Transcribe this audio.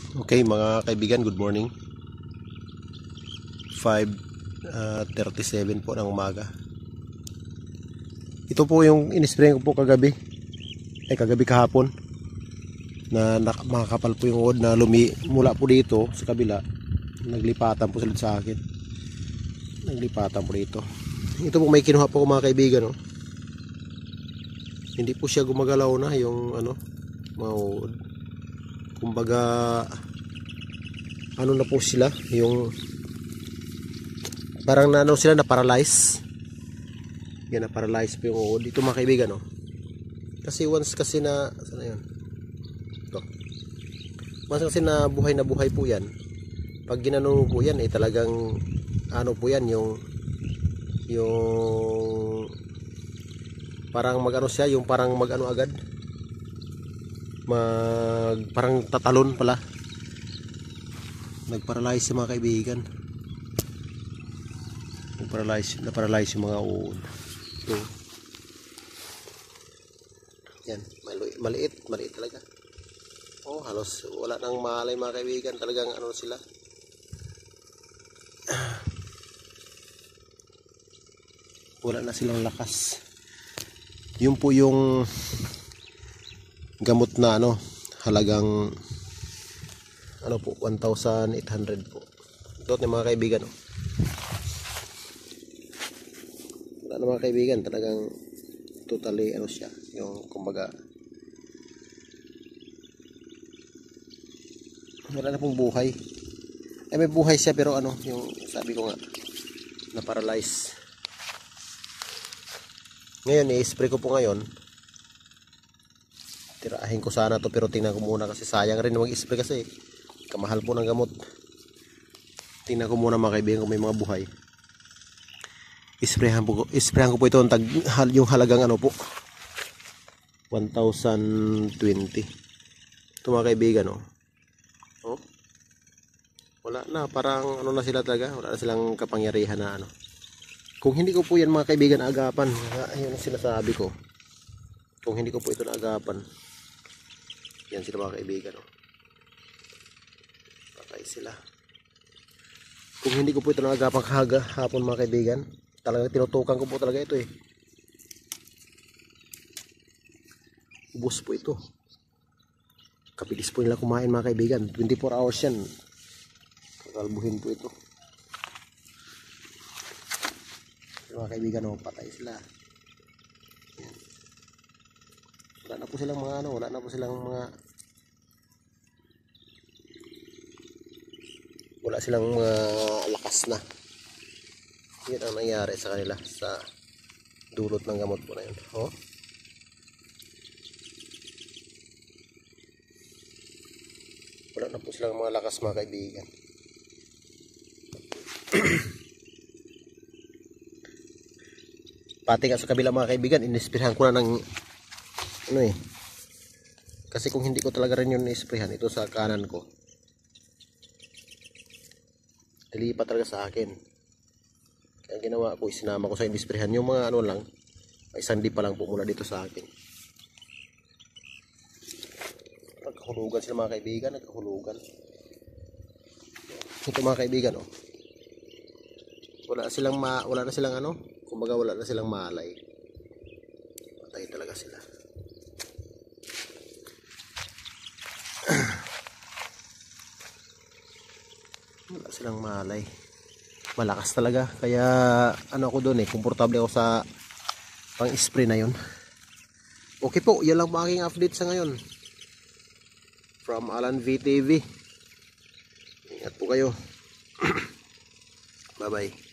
Okay mga kaibigan, good morning. 5:37 po ng umaga. Ito po yung in-spray ko po kagabi. Kagabi kahapon. Na makakapal po yung uod na mula po dito sa kabila. Naglipatan po sila sa akin. Naglipatan po dito. Ito po may kinuha po mga kaibigan, no. Hindi po siya gumagalaw na yung mga uod. Kumbaga na po sila, yung parang sila na paralyze. Yan, na paralyze po yung uod. Ito mga kaibigan, no. Kasi once kasi na sana yun. Ito. Once kasi na buhay po yan. Pag ginano po yan, talagang po yan, yung parang siya, yung parang agad. Parang tatalon pala. Nagparalyze sa mga kaibigan. Naparalyze yung mga uod. Ito. Yan, maliit talaga. Halos wala nang malay mga kaibigan. Talagang sila. Wala na silang lakas. Yun po yung gamot na halagang po 1,800 po. Ito mga kaibigan, wala na mga kaibigan, talagang totally siya, yung kumbaga wala na pong buhay. May buhay siya pero yung sabi ko nga na paralyze. Ngayon i-spray ko po ngayon. Tirahin ko sana to pero tingnan ko muna kasi sayang rin mag-spray kasi kamahal po ng gamot. Tingnan ko muna mga kaibigan kung may mga buhay. Isprayan ko po ito yung halagang po 1,020. Ito mga kaibigan, wala na, parang na sila talaga, wala na silang kapangyarihan na Kung hindi ko po yan mga kaibigan agapan, ayun ang sinasabi ko. Kung hindi ko po ito naagapan, yan sila mga kaibigan, patay sila. Kung hindi ko po ito naagapan hapon mga kaibigan, talagang tinutukan ko po talaga ito ubos po ito. Kapilis po nila kumain mga kaibigan. 24 hours yan, kakalbuhin po ito mga kaibigan. Patay sila. Yan. Wala na po silang mga lakas na. Yan ang nangyari sa kanila sa dulot ng gamot po na yun. Wala na po silang mga lakas mga kaibigan. Pati nga sa kabila mga kaibigan, inispirahan ko na ng kasi kung hindi ko talaga rin yun inisprayan, ito sa kanan ko, dilipat talaga sa akin. Kaya ginawa ko, isinama ko sa inisprayan yung mga lang, may sandi pa lang po mula dito sa akin. Nagkahulugan sila mga kaibigan, nagkahulugan. Ito mga kaibigan, wala na silang kumbaga wala na silang malay. Patay talaga sila. Wala silang malay. Malakas talaga. Kaya ako doon komportable ako sa pang-spray na yun. Okay po, yan lang po aking update sa ngayon. From Alan V TV. Ingat po kayo. Bye bye.